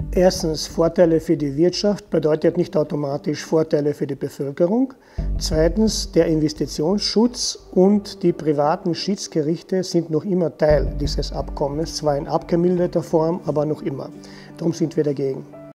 Erstens, Vorteile für die Wirtschaft bedeutet nicht automatisch Vorteile für die Bevölkerung. Zweitens, der Investitionsschutz und die privaten Schiedsgerichte sind noch immer Teil dieses Abkommens, zwar in abgemilderter Form, aber noch immer. Darum sind wir dagegen.